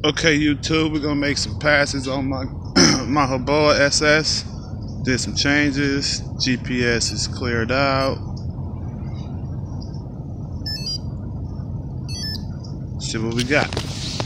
Okay, YouTube, we're gonna make some passes on my my Hoboa SS. Did some changes. GPS is cleared out. See what we got.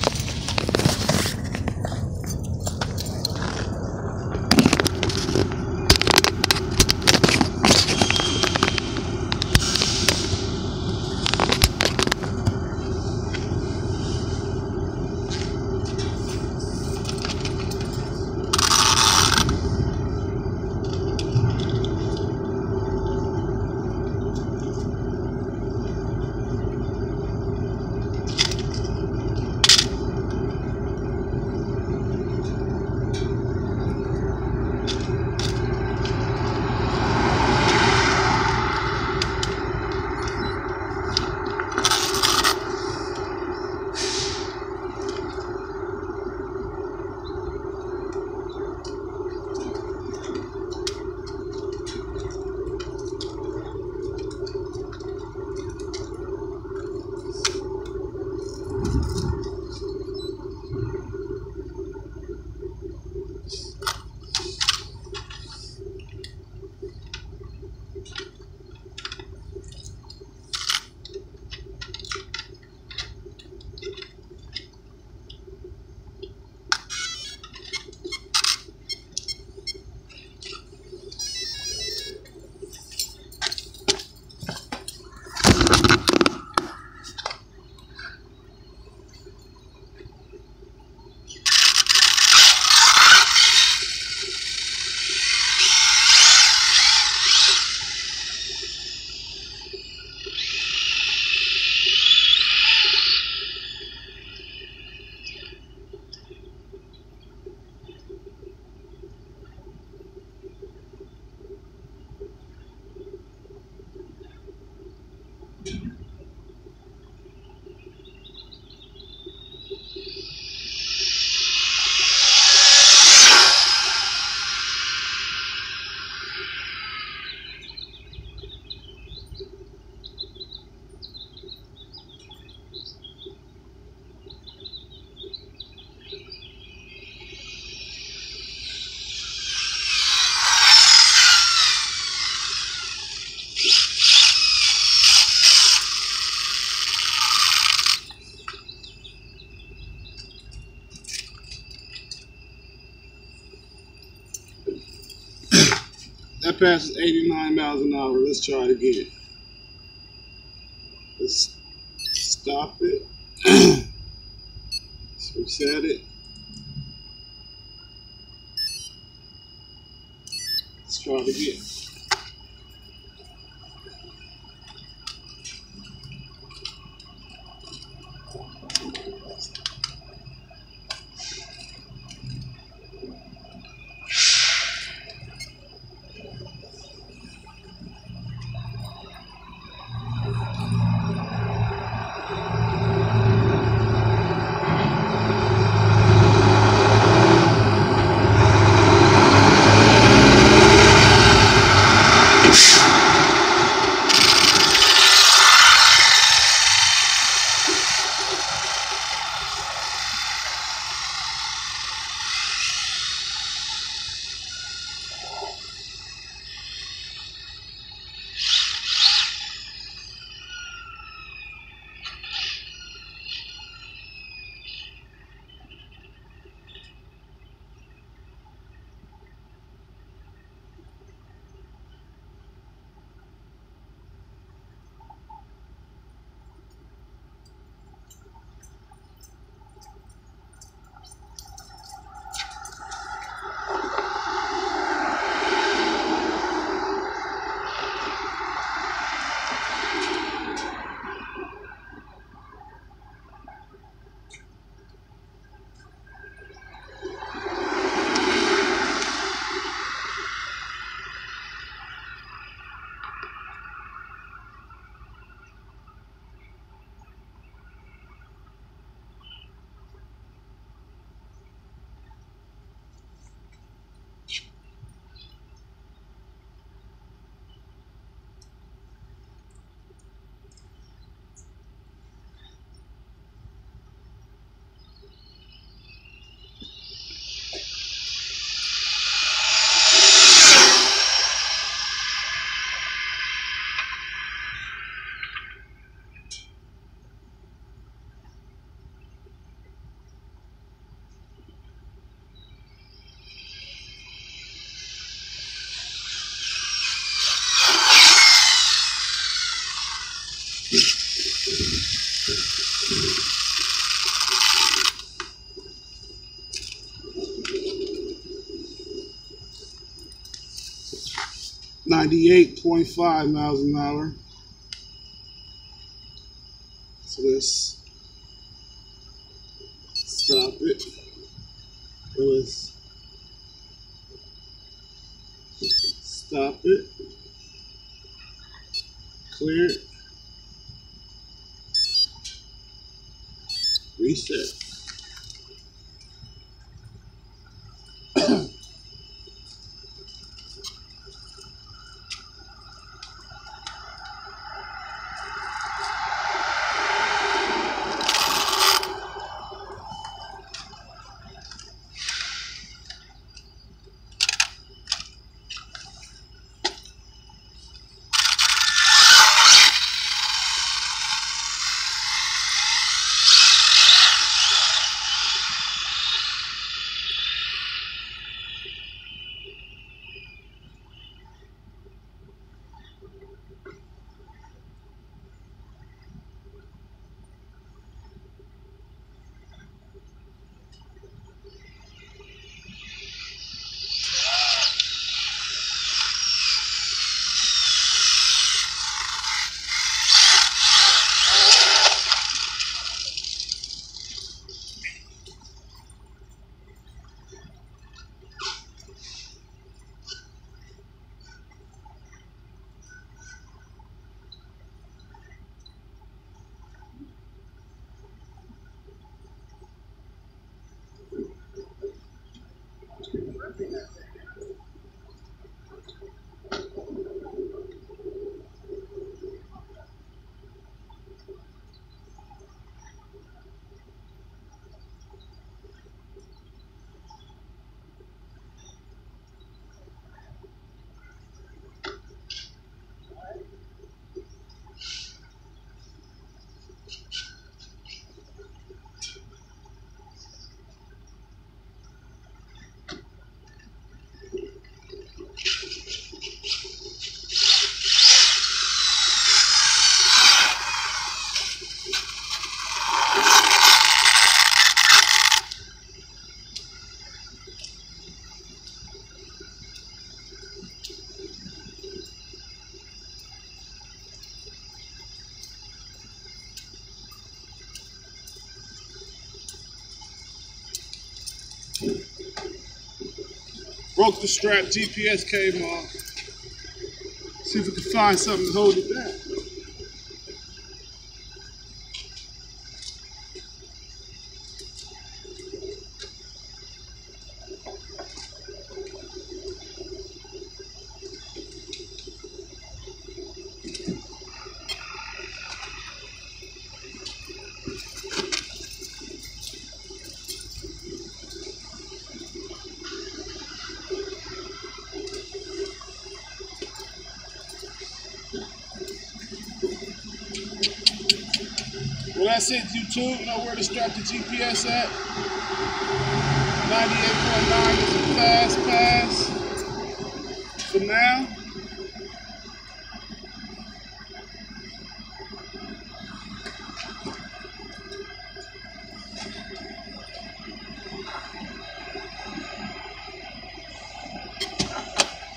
That passes 89 miles an hour. Let's try it again. Let's stop it. Let's reset it. Let's try it again. 98.5 miles an hour. So let's stop it. Let's stop it. Clear it. Reset. Broke the strap GPS cable off. See if we can find something to hold it down. Well, that's it, YouTube. You know where to strap the GPS at. 98.9 is a fast pass for now.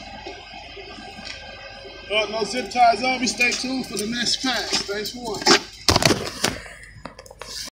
No zip ties on me. Stay tuned for the next pass. Thanks for watching.